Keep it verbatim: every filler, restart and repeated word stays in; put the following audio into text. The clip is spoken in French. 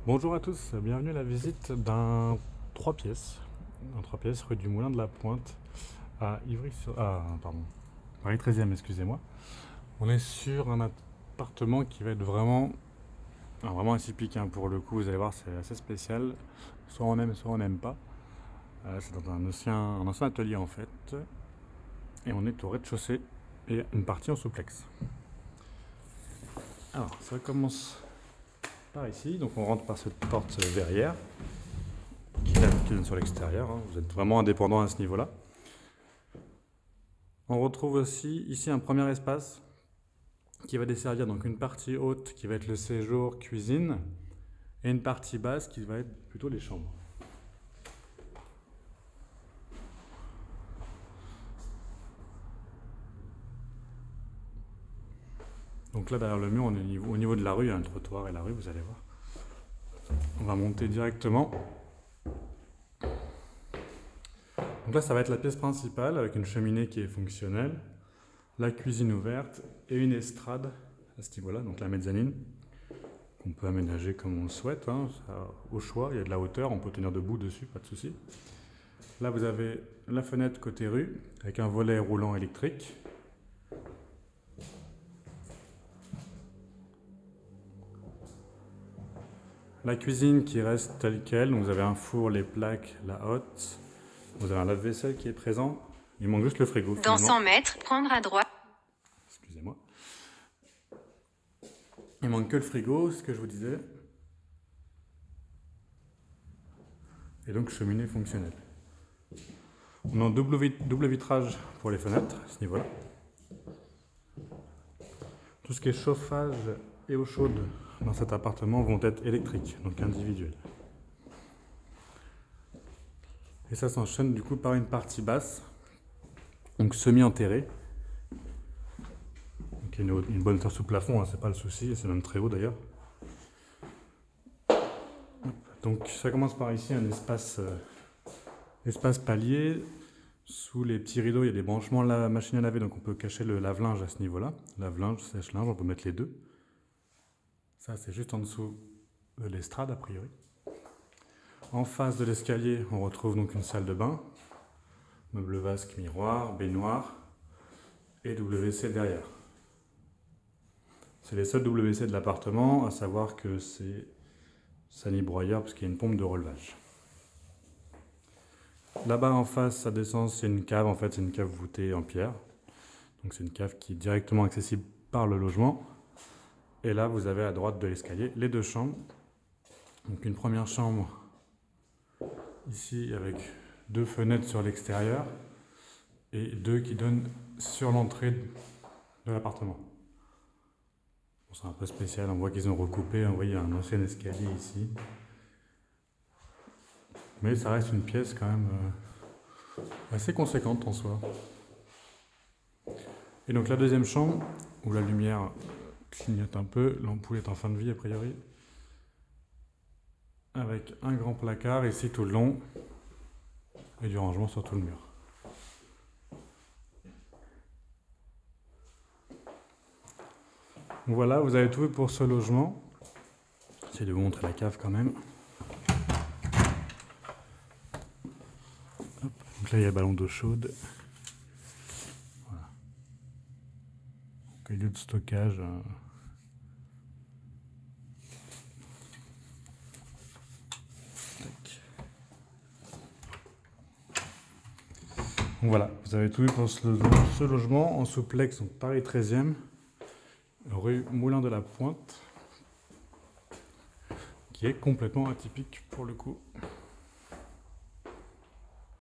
Bonjour à tous, bienvenue à la visite d'un trois pièces, un trois pièces rue du Moulin de la Pointe à Ivry sur ah pardon, Paris treizième, excusez-moi. On est sur un appartement qui va être vraiment ah, vraiment atypique hein, pour le coup, vous allez voir, c'est assez spécial. Soit on aime, soit on n'aime pas. Euh, c'est dans un ancien, un ancien atelier en fait. Et on est au rez-de-chaussée et une partie en souplex. Alors, ça commence par ici, donc on rentre par cette porte verrière qui donne sur l'extérieur, hein. Vous êtes vraiment indépendant à ce niveau-là. On retrouve aussi ici un premier espace qui va desservir donc une partie haute qui va être le séjour cuisine et une partie basse qui va être plutôt les chambres. Donc là derrière le mur, on est au niveau, au niveau de la rue, il y a un trottoir et la rue, vous allez voir. On va monter directement. Donc là, ça va être la pièce principale avec une cheminée qui est fonctionnelle, la cuisine ouverte et une estrade à ce niveau-là, donc la mezzanine, qu'on peut aménager comme on le souhaite, hein, ça, au choix. Il y a de la hauteur, on peut tenir debout dessus, pas de souci. Là, vous avez la fenêtre côté rue avec un volet roulant électrique. La cuisine qui reste telle quelle, donc vous avez un four, les plaques, la hotte. Vous avez un lave-vaisselle qui est présent. Il manque juste le frigo. Dans finalement. cent mètres, prendre à droite. Excusez-moi. Il manque que le frigo, ce que je vous disais. Et donc cheminée fonctionnelle. On a un double, vit double vitrage pour les fenêtres, à ce niveau-là. Tout ce qui est chauffage et eau chaude dans cet appartement vont être électriques, donc individuels. Et ça s'enchaîne du coup par une partie basse, donc semi-enterrée. Donc une, une bonne hauteur sous plafond, hein, c'est pas le souci, c'est même très haut d'ailleurs. Donc ça commence par ici un espace, euh, espace palier. Sous les petits rideaux, il y a des branchements la machine à laver, donc on peut cacher le lave-linge à ce niveau-là. Lave-linge, sèche-linge, on peut mettre les deux. Ça, c'est juste en dessous de l'estrade, a priori. En face de l'escalier, on retrouve donc une salle de bain, meuble vasque, miroir, baignoire et W C derrière. C'est les seuls W C de l'appartement, à savoir que c'est sani-broyeur parce qu'il y a une pompe de relevage. Là-bas en face, ça descend, c'est une cave, en fait c'est une cave voûtée en pierre. Donc c'est une cave qui est directement accessible par le logement. Et là, vous avez à droite de l'escalier les deux chambres. Donc une première chambre ici avec deux fenêtres sur l'extérieur et deux qui donnent sur l'entrée de l'appartement. Bon, c'est un peu spécial, on voit qu'ils ont recoupé, vous voyez, il y a un ancien escalier ici. Mais ça reste une pièce quand même euh, assez conséquente en soi. Et donc la deuxième chambre, où la lumière clignote un peu, l'ampoule est en fin de vie a priori. Avec un grand placard ici tout le long et du rangement sur tout le mur. Donc voilà, vous avez tout vu pour ce logement. J'essaie de vous montrer la cave quand même. Hop. Donc là il y a le ballon d'eau chaude. Voilà. Donc, lieu de stockage. Euh... Donc voilà, vous avez tout vu pour ce logement, ce logement en souplex, donc Paris treizième, rue Moulin de la Pointe, qui est complètement atypique pour le coup.